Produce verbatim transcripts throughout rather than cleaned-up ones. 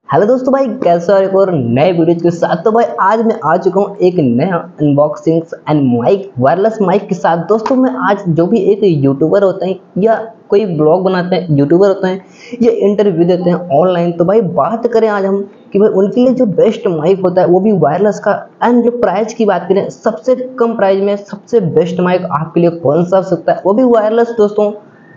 Hello दोस्तों, भाई कैसे हो? एक और नए वीडियो के साथ। तो भाई आज मैं आ चुका हूँ एक नया unboxing and mic, wireless mic के साथ। दोस्तों मैं आज जो भी एक यूट्यूबर होते हैं या कोई ब्लॉग बनाते हैं, यूट्यूबर होते हैं या इंटरव्यू देते हैं ऑनलाइन, तो भाई बात करें आज हम कि भाई उनके लिए जो बेस्ट माइक होता है वो भी वायरलेस का। एंड जो प्राइस की बात करें, सबसे कम प्राइस में सबसे बेस्ट माइक आपके लिए कौन सा हो सकता है, वो भी वायरलेस दोस्तों,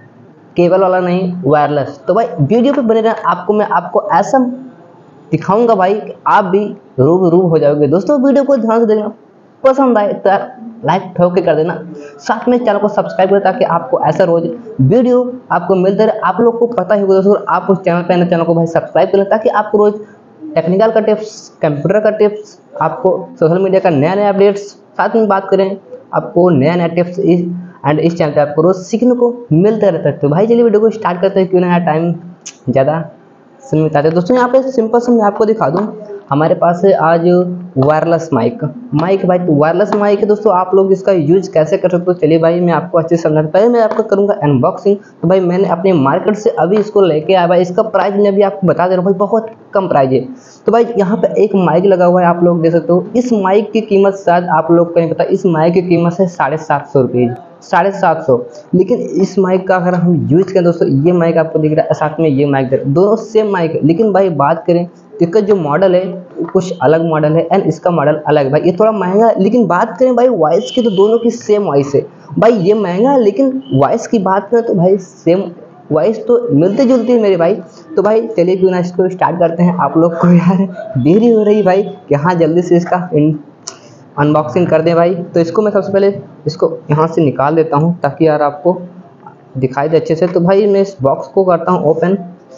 केबल वाला नहीं, वायरलेस। तो भाई वीडियो पे बने रहें, आपको मैं आपको ऐसा दिखाऊंगा भाई कि आप भी रूबरू हो जाओगे। दोस्तों वीडियो को ध्यान से देखना, पसंद आए तो लाइक ठोक के कर देना, साथ में चैनल को सब्सक्राइब करें ताकि आपको ऐसा रोज वीडियो आपको मिलते रहे। आप लोग को पता ही होगा दोस्तों, आप उस चैनल पे चैनल को भाई सब्सक्राइब करें ताकि आपको रोज टेक्निकल का टिप्स, कंप्यूटर का टिप्स, आपको सोशल मीडिया का नया नया अपडेट्स, साथ में बात करें आपको नया नया टिप्स इस एंड इस चैनल पे आपको रोज सीखने को मिलता रहता है। तो भाई चलिए वीडियो को स्टार्ट करते हैं, क्यों ना टाइम ज़्यादा सुन बताते हैं। दोस्तों यहाँ पे सिंपल से मैं आपको दिखा दूं, हमारे पास है आज वायरलेस माइक माइक भाई वायरलेस माइक है दोस्तों। आप लोग इसका यूज कैसे कर सकते हो, चलिए भाई मैं आपको अच्छे से समझाता हूं। पहले मैं आपको करूंगा अनबॉक्सिंग। तो भाई मैंने अपने मार्केट से अभी इसको लेके आया भाई, इसका प्राइस मैं अभी आपको बता दे रहा हूँ भाई, बहुत कम प्राइस है। तो भाई यहाँ पे एक माइक लगा हुआ है, आप लोग देख सकते हो। इस माइक की कीमत शायद आप लोग को नहीं पता, इस माइक की कीमत है साढ़े सात सौ रुपये साढ़े सात सौ। लेकिन इस माइक का अगर हम यूज करें दोस्तों, ये माइक आपको दिख रहा है, साथ में ये माइक, दोनों सेम माइक है। लेकिन भाई बात करें इसका जो मॉडल है कुछ अलग मॉडल है एंड इसका मॉडल अलग है भाई, ये थोड़ा महंगा है। लेकिन बात करें भाई वॉइस की, तो दोनों की सेम वॉइस है भाई। ये महंगा है लेकिन वॉइस की बात करें तो भाई सेम वॉइस तो मिलती जुलती है मेरे भाई। तो भाई चलिए क्यों ना इसको स्टार्ट करते हैं। आप लोग को यार देरी हो रही भाई कि हाँ जल्दी से इसका अनबॉक्सिंग कर दें भाई। तो इसको मैं सबसे पहले इसको यहाँ से निकाल देता हूँ ताकि यार आपको दिखाई दे अच्छे से। तो भाई मैं इस बॉक्स को करता हूँ ओपन।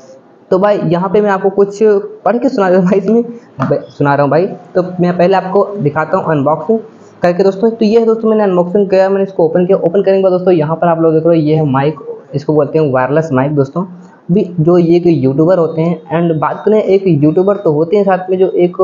तो भाई यहाँ पे मैं आपको कुछ पढ़ के सुना रहा हूँ भाई, इसमें सुना रहा हूँ भाई। तो मैं पहले आपको दिखाता हूँ अनबॉक्सिंग करके दोस्तों। तो ये है दोस्तों, मैंने अनबॉक्सिंग किया, मैंने इसको ओपन किया। ओपन करने के बाद दोस्तों यहाँ पर आप लोग देख रहे हो, ये है माइक, इसको बोलते हैं वायरलेस माइक दोस्तों। भी जो ये एक यूट्यूबर होते हैं एंड बात करें, एक यूट्यूबर तो होते हैं, साथ में जो एक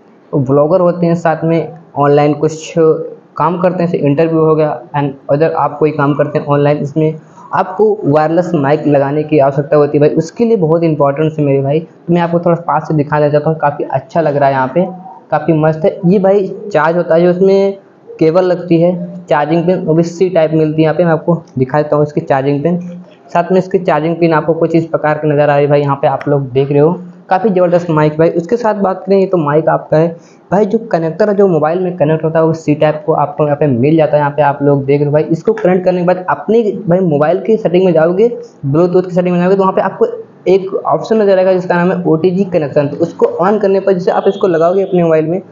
व्लॉगर होते हैं, साथ में ऑनलाइन कुछ काम करते हैं, जैसे इंटरव्यू हो गया एंड अदर आप कोई काम करते हैं ऑनलाइन, इसमें आपको वायरलेस माइक लगाने की आवश्यकता होती है भाई, उसके लिए बहुत इंपॉर्टेंट है मेरे भाई। तो मैं आपको थोड़ा पास से दिखा देता हूँ, काफ़ी अच्छा लग रहा है, यहाँ पे काफ़ी मस्त है। ये भाई चार्ज होता है, जो उसमें केबल लगती है, चार्जिंग पिन वो भी सी टाइप मिलती है। यहाँ पे मैं आपको दिखा देता हूँ इसकी चार्जिंग पिन, साथ में इसकी चार्जिंग पिन आपको कुछ इस प्रकार की नज़र आ रही है भाई, यहाँ पे आप लोग देख रहे हो। काफ़ी ज़बरदस्त माइक भाई। उसके साथ बात करें, ये तो माइक आपका है भाई, जो कनेक्टर है जो मोबाइल में कनेक्ट होता है वो सी टाइप को आपको यहाँ पे मिल जाता है। यहाँ पे आप लोग देख रहे हो भाई, इसको कनेक्ट करने के बाद अपने भाई मोबाइल की सेटिंग में जाओगे, ब्लूटूथ की सेटिंग में जाओगे, तो वहाँ पे आपको एक ऑप्शन नजर आएगा जिसका नाम है ओ टी जी कनेक्शन। तो उसको ऑन करने पर जैसे आप इसको लगाओगे अपने मोबाइल में,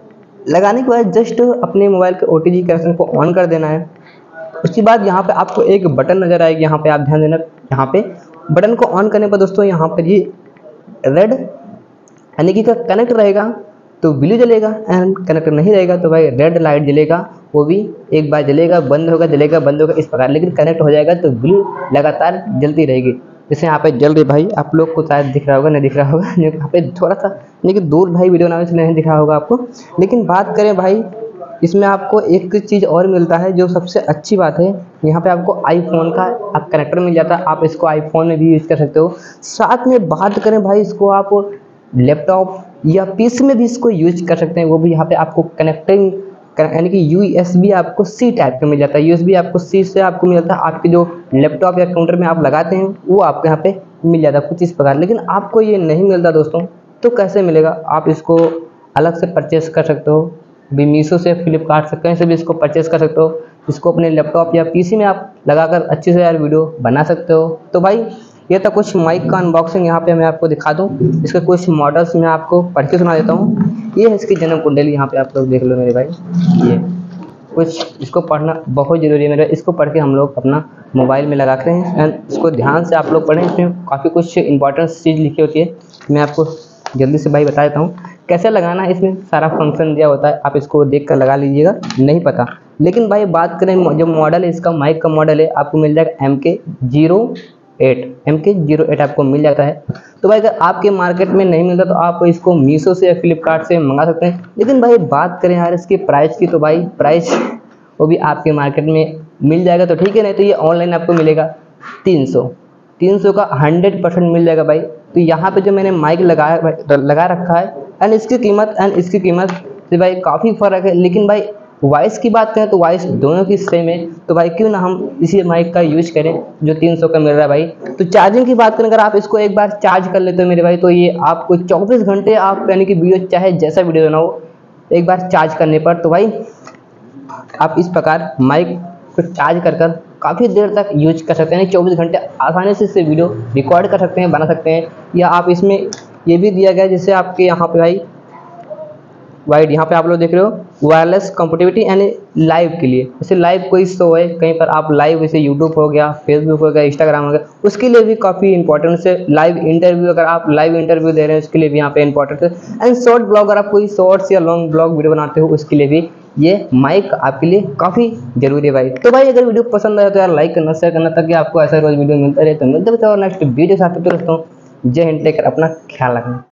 लगाने के बाद जस्ट अपने मोबाइल के ओ टी जी कनेक्शन को ऑन कर देना है। उसके बाद यहाँ पे आपको एक बटन नजर आएगी, यहाँ पे आप ध्यान देना। यहाँ पे बटन को ऑन करने पर दोस्तों यहाँ पर ये रेड यानी कि का कनेक्ट रहेगा तो ब्लू जलेगा, एंड कनेक्ट नहीं रहेगा तो भाई रेड लाइट जलेगा, वो भी एक बार जलेगा, बंद होगा, जलेगा, बंद होगा, इस प्रकार। लेकिन कनेक्ट हो जाएगा तो ब्लू लगातार जलती रहेगी। जैसे यहाँ पे जल रही भाई, आप लोग को शायद दिख रहा होगा, नहीं दिख रहा होगा, यहाँ पे थोड़ा सा लेकिन दूर भाई वीडियो बनाने से नहीं दिख रहा होगा आपको। लेकिन बात करें भाई, इसमें आपको एक चीज़ और मिलता है जो सबसे अच्छी बात है, यहाँ पे आपको आईफोन का आप कनेक्टर मिल जाता है, आप इसको आईफोन में भी यूज़ कर सकते हो। साथ में बात करें भाई, इसको आप लैपटॉप या पीसी में भी इसको यूज कर सकते हैं, वो भी यहाँ पे आपको कनेक्टिंग यानी कि यूएसबी आपको सी टाइप का मिल जाता है। यूएसबी आपको सी से आपको मिल जाता है, आपके जो लैपटॉप या कंप्यूटर में आप लगाते हैं वो आपको यहाँ पे मिल जाता है कुछ इस प्रकार। लेकिन आपको ये नहीं मिलता दोस्तों, तो कैसे मिलेगा? आप इसको अलग से परचेस कर सकते हो, भी मीशो से, फ्लिपकार्ट से, कहीं से भी इसको परचेस कर सकते हो। इसको अपने लैपटॉप या पीसी में आप लगाकर अच्छे से यार वीडियो बना सकते हो। तो भाई ये तो कुछ माइक का अनबॉक्सिंग, यहाँ पे मैं आपको दिखा दूँ इसके कुछ मॉडल्स मैं आपको पढ़ के सुना देता हूँ। ये है इसकी जन्म कुंडली, यहाँ पे आप लोग देख लो मेरे भाई। ये कुछ इसको पढ़ना बहुत ज़रूरी है मेरे, इसको पढ़ के हम लोग अपना मोबाइल में लगाते हैं एंड इसको ध्यान से आप लोग पढ़ें, इसमें काफ़ी कुछ इंपॉर्टेंट चीज़ लिखी होती है। मैं आपको जल्दी से भाई बता देता हूँ कैसे लगाना है, इसमें सारा फंक्शन दिया होता है, आप इसको देख कर लगा लीजिएगा, नहीं पता। लेकिन भाई बात करें जो मॉडल है इसका, माइक का मॉडल है, आपको मिल जाएगा M K zero eight M K zero eight आपको मिल जाता है। तो भाई अगर आपके मार्केट में नहीं मिलता तो आप इसको मीशो से या फ्लिपकार्ट से मंगा सकते हैं। लेकिन भाई बात करें यार इसकी प्राइस की, तो भाई प्राइस वो भी आपके मार्केट में मिल जाएगा तो ठीक है, नहीं तो ये ऑनलाइन आपको मिलेगा तीन सौ तीन सौ का हंड्रेड परसेंट मिल जाएगा भाई। तो यहाँ पे जो मैंने माइक लगाया लगा रखा है एंड इसकी कीमत एंड इसकी कीमत से भाई काफ़ी फ़र्क है, लेकिन भाई वॉइस की बात करें तो वॉइस दोनों की सेम है। तो भाई क्यों ना हम इसी माइक का यूज करें जो तीन सौ का मिल रहा है भाई। तो चार्जिंग की बात करें, अगर आप इसको एक बार चार्ज कर लेते हो मेरे भाई, तो ये आपको चौबीस घंटे आप यानी कि वीडियो चाहे जैसा वीडियो बनाओ एक बार चार्ज करने पर, तो भाई आप इस प्रकार माइक को चार्ज कर कर काफ़ी देर तक यूज कर सकते हैं। चौबीस घंटे आसानी से इससे वीडियो रिकॉर्ड कर सकते हैं, बना सकते हैं। या आप इसमें ये भी दिया गया है जिससे आपके यहाँ पे भाई वाइड यहाँ पे आप लोग देख रहे हो वायरलेस कंपेटिबिलिटी यानी लाइव के लिए, जैसे लाइव कोई शो है कहीं पर आप लाइव, जैसे यूट्यूब हो गया, फेसबुक हो गया, इंस्टाग्राम हो गया, उसके लिए भी काफ़ी इंपॉर्टेंट है। लाइव इंटरव्यू, अगर आप लाइव इंटरव्यू दे रहे हैं उसके लिए भी यहाँ पे इंपॉर्टेंट है। एंड शॉर्ट ब्लॉग, अगर आप कोई शॉर्ट्स या लॉन्ग ब्लॉग वीडियो बनाते हो उसके लिए भी ये माइक आपके लिए काफ़ी जरूरी है भाई। तो भाई अगर वीडियो पसंद आए तो यार लाइक करना, शेयर करना, ताकि आपको ऐसा रोज वीडियो मिलता रहे। तो मिलते हैं नेक्स्ट वीडियो के साथ। दोस्तों जय हिंद, टेक केयर, अपना ख्याल रखना।